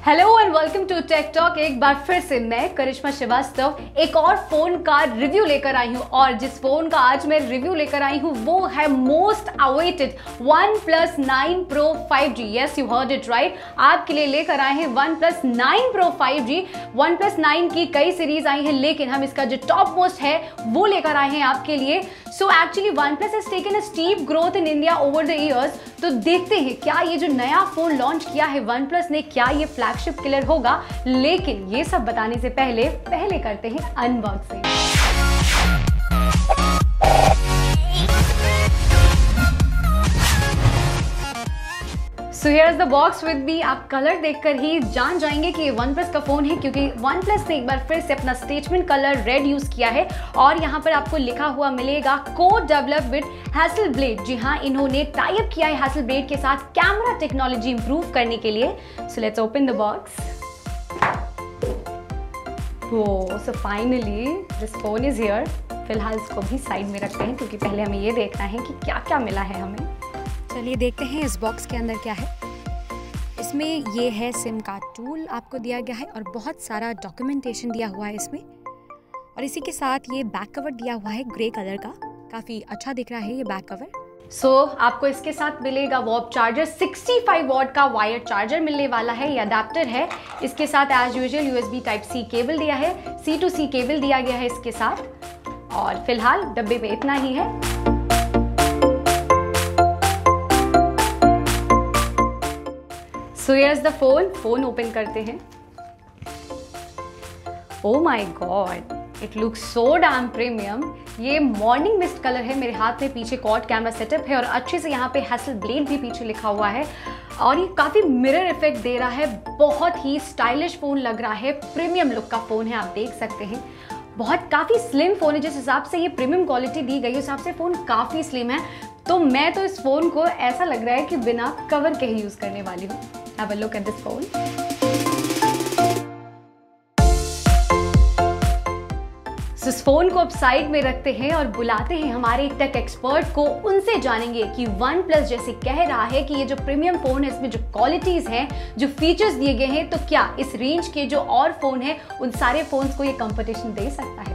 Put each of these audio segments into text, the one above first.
Hello and welcome to tech talk. एक बार फिर से मैं करिश्मा श्रीवास्तव एक और फोन का रिव्यू लेकर आई हूं और जिस फोन का आज मैं रिव्यू लेकर आई हूं वो है most awaited OnePlus 9 Pro 5G। Yes, you heard it right, आपके लिए लेकर आए हैं OnePlus 9 Pro 5G। OnePlus 9 की कई सीरीज आई हैं लेकिन हम इसका जो टॉप मोस्ट है वो लेकर आए हैं आपके लिए। So actually OnePlus has taken a steep growth in India over the years। तो देखते हैं क्या ये जो नया फोन लॉन्च किया है OnePlus ने, क्या ये फ्लैगशिप किलर होगा। लेकिन ये सब बताने से पहले करते हैं unboxing. So here is the box with me. आप कलर देखकर ही जान जाएंगे कि ये OnePlus का फोन है क्योंकि OnePlus ने एक बार फिर से अपना स्टेटमेंट कलर रेड यूज किया है और यहाँ पर आपको लिखा हुआ मिलेगा को डेवलप विद हैसलब्लेड। जी हाँ, इन्होंने टाई अप किया है हैसलब्लेड के साथ कैमरा टेक्नोलॉजी इंप्रूव करने के लिए। So let's open the box. So finally this phone is here. फिलहाल इसको भी साइड में रखते हैं क्योंकि पहले हमें ये देखना है कि क्या क्या मिला है हमें। चलिए देखते हैं इस बॉक्स के अंदर क्या है। इसमें ये है सिम का टूल आपको दिया गया है और बहुत सारा डॉक्यूमेंटेशन दिया हुआ है इसमें। और इसी के साथ ये बैक कवर दिया हुआ है ग्रे कलर का, काफ़ी अच्छा दिख रहा है ये बैक कवर। आपको इसके साथ मिलेगा वॉप चार्जर, 65 वॉट का वायर चार्जर मिलने वाला है। ये अडेप्टर है। इसके साथ as usual USB Type-C cable दिया है, C to C केबल दिया गया है इसके साथ। और फिलहाल डब्बे पे इतना ही है। So here's the phone open करते हैं। Oh my god, it looks so damn premium. ये मॉर्निंग मिस्ट कलर है। मेरे हाथ में पीछे क्वाड कैमरा सेटअप है और अच्छे से यहाँ पे हैसलब्लेड भी पीछे लिखा हुआ है और ये काफ़ी मिरर इफेक्ट दे रहा है। बहुत ही स्टाइलिश फ़ोन लग रहा है, प्रीमियम लुक का फ़ोन है, आप देख सकते हैं। बहुत काफ़ी स्लिम फ़ोन है। जिस हिसाब से ये प्रीमियम क्वालिटी दी गई उस हिसाब से फ़ोन काफ़ी स्लिम है। तो मैं तो इस फ़ोन को ऐसा लग रहा है कि बिना कवर के ही यूज़ करने वाली हूँ। Have a look at this phone. इस फोन को अब साइड में रखते हैं और बुलाते हैं हमारे टेक एक्सपर्ट को। उनसे जानेंगे कि OnePlus जैसे कह रहा है कि ये जो प्रीमियम फोन है इसमें जो क्वालिटीज हैं, जो फीचर्स दिए गए हैं, तो क्या इस रेंज के जो और फोन है उन सारे फोन्स को ये कंपटीशन दे सकता है।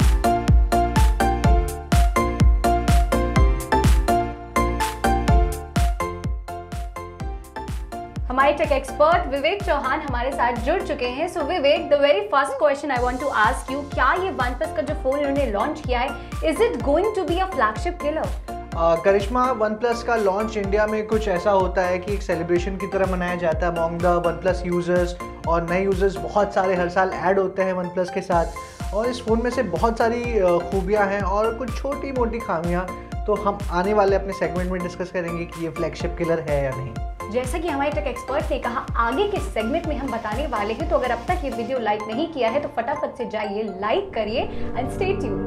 हमारे टेक एक्सपर्ट विवेक चौहान हमारे साथ जुड़ चुके हैं। So Vivek, the very first question I want to ask you, क्या ये OnePlus का जो फोन इन्होंने लॉन्च किया है, is it going to be a flagship killer? Karishma, OnePlus का लॉन्च इंडिया में कुछ ऐसा होता है कि एक सेलिब्रेशन की तरह मनाया जाता है अमॉन्ग द OnePlus यूजर्स, और नए यूजर्स बहुत सारे हर साल ऐड होते हैं OnePlus के साथ। और इस फ़ोन में से बहुत सारी खूबियाँ हैं और कुछ छोटी मोटी खामियाँ, तो हम आने वाले अपने सेगमेंट में डिस्कस करेंगे कि ये फ्लैगशिप किलर है या नहीं। जैसा कि हमारे टेक एक्सपर्ट ने कहा, आगे के सेगमेंट में हम बताने वाले हैं। तो अगर अब तक ये वीडियो लाइक नहीं किया है तो फटाफट से जाइए, लाइक करिए and stay tuned.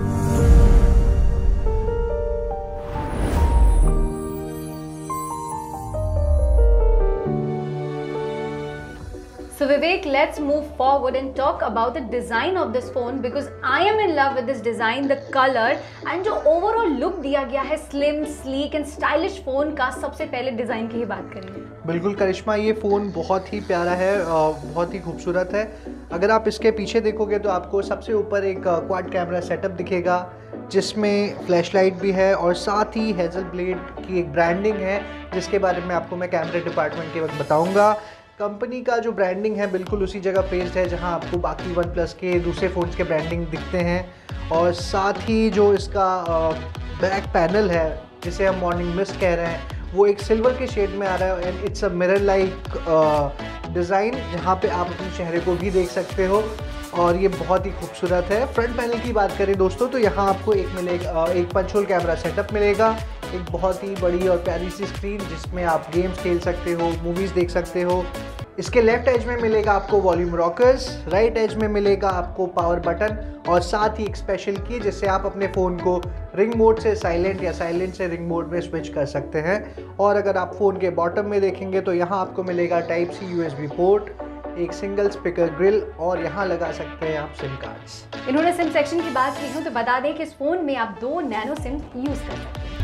So Vivek, let's move forward and talk about the design of this phone because I am in love with this design, the color and जो overall look दिया गया है slim, sleek and stylish phone का। सबसे पहले design की ही बात करेंगे। बिल्कुल करिश्मा, ये फ़ोन बहुत ही प्यारा है, बहुत ही खूबसूरत है। अगर आप इसके पीछे देखोगे तो आपको सबसे ऊपर एक क्वाड कैमरा सेटअप दिखेगा जिसमें फ्लैशलाइट भी है और साथ ही हैज़लब्लेड की एक ब्रांडिंग है जिसके बारे में आपको मैं कैमरे डिपार्टमेंट के वक्त बताऊँगा। कंपनी का जो ब्रांडिंग है बिल्कुल उसी जगह पेस्ट है जहां आपको बाकी OnePlus के दूसरे फ़ोन्स के ब्रांडिंग दिखते हैं। और साथ ही जो इसका बैक पैनल है जिसे हम मॉर्निंग मिस्ट कह रहे हैं, वो एक सिल्वर के शेड में आ रहा है and it's a mirror like design जहां पे आप अपने चेहरे को भी देख सकते हो और ये बहुत ही खूबसूरत है। फ्रंट पैनल की बात करें दोस्तों तो यहाँ आपको एक पंच होल कैमरा सेटअप मिलेगा, एक बहुत ही बड़ी और प्यारी सी स्क्रीन जिसमें आप गेम्स खेल सकते हो, मूवीज़ देख सकते हो। इसके लेफ्ट एज में मिलेगा आपको वॉल्यूम रॉकर्स, राइट एज में मिलेगा आपको पावर बटन और साथ ही एक स्पेशल की जिससे आप अपने फ़ोन को रिंग मोड से साइलेंट या साइलेंट से रिंग मोड में स्विच कर सकते हैं। और अगर आप फ़ोन के बॉटम में देखेंगे तो यहाँ आपको मिलेगा Type-C USB पोर्ट, एक सिंगल स्पीकर ग्रिल और यहाँ लगा सकते हैं आप सिम कार्ड्स। इन्होंने सिम सेक्शन की बात की हो तो बता दें कि इस फ़ोन में आप 2 नैनो सिम यूज़ कर सकते हैं।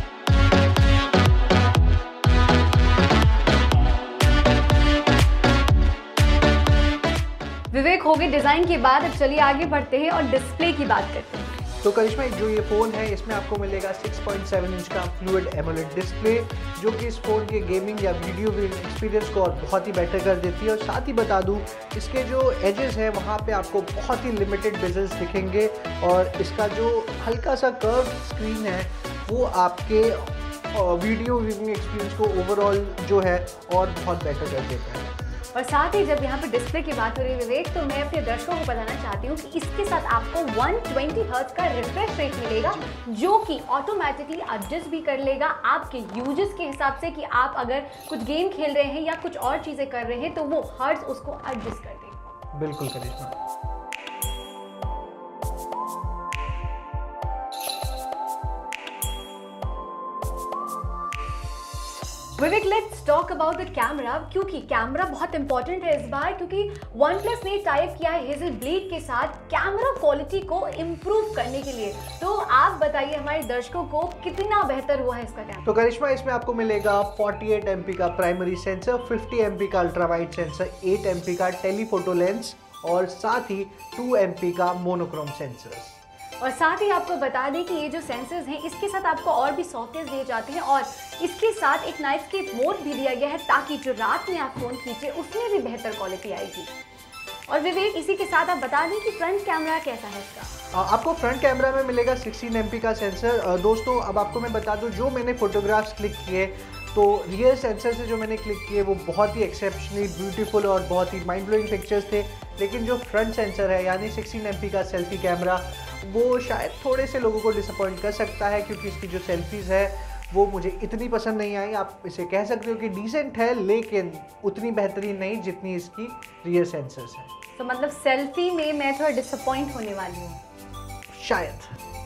विवेक हो गए डिज़ाइन की बात, अब चलिए आगे बढ़ते हैं और डिस्प्ले की बात करते हैं। तो करिश्मा, जो ये फ़ोन है इसमें आपको मिलेगा 6.7 इंच का फ्लूइड एमोलेड डिस्प्ले, जो कि इस फ़ोन के गेमिंग या वीडियो एक्सपीरियंस को और बहुत ही बेटर कर देती है। और साथ ही बता दूं, इसके जो एजेस हैं वहाँ पे आपको बहुत ही लिमिटेड बेजल्स दिखेंगे और इसका जो हल्का सा कर्व स्क्रीन है वो आपके वीडियो व्यूइंग एक्सपीरियंस को ओवरऑल जो है और बहुत बेटर कर देता है। और साथ ही जब यहाँ पे डिस्प्ले की बात हो रही है विवेक, तो मैं अपने दर्शकों को बताना चाहती हूँ कि इसके साथ आपको 120 हर्ट्ज का रिफ्रेश रेट मिलेगा, जो कि ऑटोमेटिकली एडजस्ट भी कर लेगा आपके यूजेस के हिसाब से कि आप अगर कुछ गेम खेल रहे हैं या कुछ और चीज़ें कर रहे हैं तो वो हर्ट्ज उसको एडजस्ट कर देगा। बिल्कुल Karishma. Vivek, let's talk about the camera, क्योंकि कैमरा बहुत इंपॉर्टेंट है इस बार, क्योंकि OnePlus ने टाइप किया है हेजल ब्लेड के साथ कैमरा क्वालिटी को इम्प्रूव करने के लिए। तो आप बताइए हमारे दर्शकों को कितना बेहतर हुआ है इसका कैमरा। तो करिश्मा, इसमें आपको मिलेगा 48 MP का प्राइमरी सेंसर, 50 MP का अल्ट्रा वाइड सेंसर, 8 MP का टेलीफोटो लेंस और साथ ही 2 MP का मोनोक्रोम सेंसर। और साथ ही आपको बता दें कि ये जो सेंसर्स हैं इसके साथ आपको और भी सॉफ्टवेयर दिए जाते हैं और इसके साथ एक नाइट स्केप मोड भी दिया गया है, ताकि जो रात में आप फोन खींचे उसमें भी बेहतर क्वालिटी आएगी। और विवेक, इसी के साथ आप बता दें कि फ्रंट कैमरा कैसा है इसका। आपको फ्रंट कैमरा में मिलेगा 16 MP का सेंसर। दोस्तों, अब आपको मैं बता दूं, जो मैंने फोटोग्राफ्स क्लिक किए तो रियर सेंसर से जो मैंने क्लिक किए वो बहुत ही एक्सेप्शनली ब्यूटीफुल और बहुत ही माइंड ब्लोइंग पिक्चर्स थे, लेकिन जो फ्रंट सेंसर है यानी 16 MP का सेल्फी कैमरा वो शायद थोड़े से लोगों को डिसअपॉइंट कर सकता है, क्योंकि इसकी जो सेल्फीज़ है वो मुझे इतनी पसंद नहीं आई। आप इसे कह सकते हो कि डिसेंट है, लेकिन उतनी बेहतरीन नहीं जितनी इसकी रियर सेंसर्स हैं। तो मतलब सेल्फी में मैं थोड़ा डिसअपॉइंट होने वाली हूँ शायद।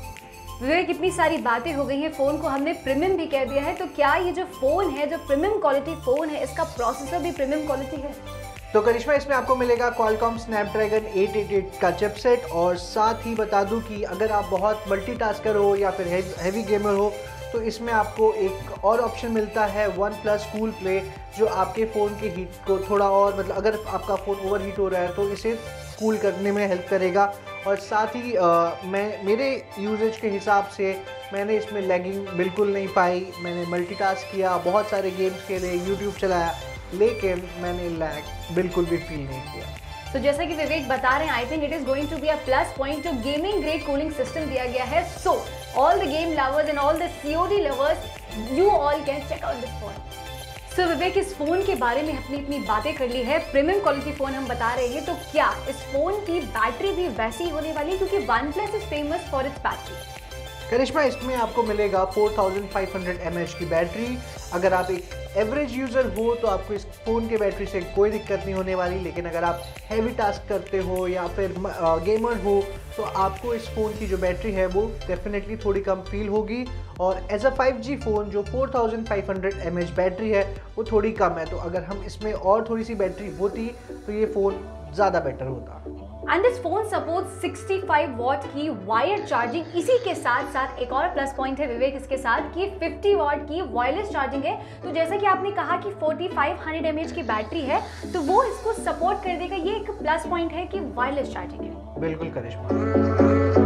विवेक, इतनी सारी बातें हो गई हैं, फ़ोन को हमने प्रीमियम भी कह दिया है, तो क्या ये जो फ़ोन है, जो प्रीमियम क्वालिटी फ़ोन है, इसका प्रोसेसर भी प्रीमियम क्वालिटी है? तो करिश्मा, इसमें आपको मिलेगा Qualcomm Snapdragon 888 का चिपसेट। और साथ ही बता दूं कि अगर आप बहुत मल्टीटास्कर हो या फिर हैवी गेमर हो तो इसमें आपको एक और ऑप्शन मिलता है OnePlus Cool Play, जो आपके फ़ोन के हीट को थोड़ा और मतलब अगर आपका फ़ोन ओवर हीट हो रहा है तो इसे कूल करने में हेल्प करेगा। और साथ ही मेरे यूजेज के हिसाब से मैंने इसमें लैगिंग बिल्कुल नहीं पाई। मैंने मल्टीटास्क किया, बहुत सारे गेम्स खेले, यूट्यूब चलाया, लेकिन मैंने लैग बिल्कुल भी फील नहीं किया। तो जैसा कि विवेक बता रहे हैं, I think it is going to be a plus point, जो गेमिंग ग्रेड कूलिंग सिस्टम दिया गया है। So all the game lovers and all the COD lovers, you all can check out this phone. So Vivek, इस phone के बारे में अपनी इतनी बातें कर ली है, प्रीमियम क्वालिटी फोन हम बता रहे हैं, तो क्या इस फोन की बैटरी भी वैसी होने वाली है, क्योंकि OnePlus is famous for its battery. Karishma, इसमें आपको मिलेगा 4500 mAh की बैटरी। अगर आप एक एवरेज यूज़र हो तो आपको इस फ़ोन के बैटरी से कोई दिक्कत नहीं होने वाली, लेकिन अगर आप हैवी टास्क करते हो या फिर गेमर हो तो आपको इस फ़ोन की जो बैटरी है वो डेफिनेटली थोड़ी कम फील होगी। और एज अ 5G फ़ोन जो 4500 mAh बैटरी है वो थोड़ी कम है, तो अगर हम इसमें और थोड़ी सी बैटरी होती तो ये फ़ोन ज़्यादा बेटर होता। And this phone support 65 watt की वायर चार्जिंग। इसी के साथ साथ एक और प्लस पॉइंट है विवेक इसके साथ कि 50 वॉट की वायरलेस चार्जिंग है। तो जैसा कि आपने कहा कि 4500 mAh की बैटरी है, तो वो इसको सपोर्ट कर देगा। ये एक प्लस पॉइंट है कि वायरलेस चार्जिंग है। बिल्कुल करिश्मा।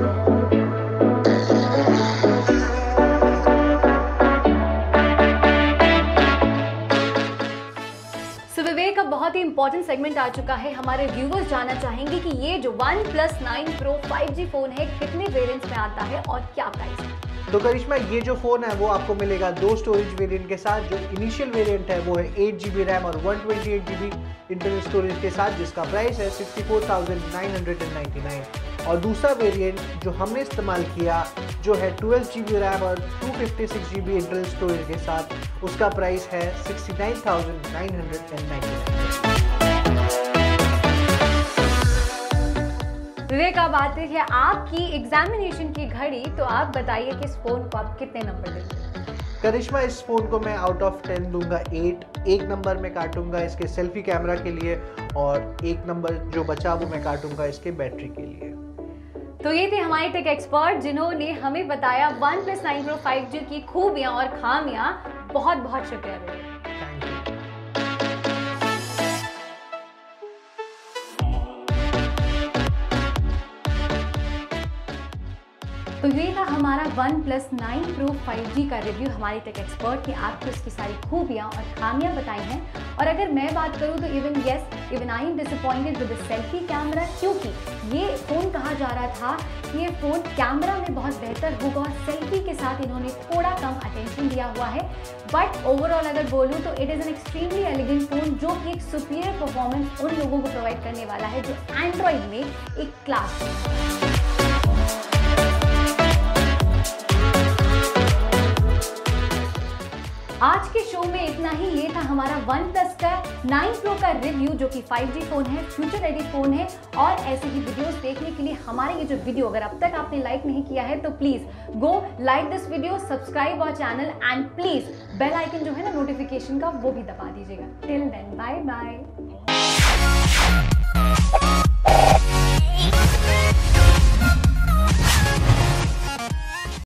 विवेक, अब बहुत ही इंपॉर्टेंट सेगमेंट आ चुका है। हमारे व्यूवर्स जानना चाहेंगे कि ये जो OnePlus 9 Pro 5G फोन है कितने वेरिएंट्स में आता है और क्या प्राइस है। तो करिश्मा, ये जो फ़ोन है वो आपको मिलेगा 2 स्टोरेज वेरिएंट के साथ। जो इनिशियल वेरिएंट है वो है 8GB रैम और 128GB इंटरनल स्टोरेज के साथ, जिसका प्राइस है 64,999। और दूसरा वेरिएंट जो हमने इस्तेमाल किया जो है 12GB रैम और 256GB इंटरनल स्टोरेज के साथ, उसका प्राइस है 69,999। विवेक, अब आते हैं आपकी एग्जामिनेशन की घड़ी, तो आप बताइए कि इस फोन को आप कितने नंबर देंगे। करिश्मा, इस फ़ोन को मैं आउट ऑफ 10 दूंगा 8। एक नंबर मैं काटूंगा इसके सेल्फी कैमरा के लिए और एक नंबर जो बचा वो मैं काटूंगा इसके बैटरी के लिए। तो ये थे हमारे टेक एक्सपर्ट जिन्होंने हमें बताया OnePlus 9 Pro 5G की खूबियां और खामियां। बहुत बहुत शुक्रिया विवेक। Thank you. तो ये था हमारा OnePlus 9 Pro 5G का रिव्यू हमारी टेक एक्सपर्ट ने आपको इसकी सारी खूबियाँ और खामियाँ बताई हैं। और अगर मैं बात करूँ तो even I am disappointed with the selfie camera, क्योंकि ये फ़ोन कहा जा रहा था कि ये फ़ोन कैमरा में बहुत बेहतर होगा और सेल्फी के साथ इन्होंने थोड़ा कम अटेंशन दिया हुआ है। बट ओवरऑल अगर बोलूँ तो it is an extremely elegant phone जो कि एक सुपीरियर परफॉर्मेंस उन लोगों को प्रोवाइड करने वाला है जो एंड्रॉइड में एक क्लास है। आज के शो में इतना ही। ये था हमारा OnePlus का 9 Pro का रिव्यू जो कि 5G फ़ोन है, फ्यूचर रेडी फ़ोन है। और ऐसे ही वीडियोस देखने के लिए हमारे ये जो वीडियो अगर अब तक आपने लाइक नहीं किया है तो please go like this video, subscribe our channel and please bell icon जो है ना नोटिफिकेशन का वो भी दबा दीजिएगा। Till then bye bye.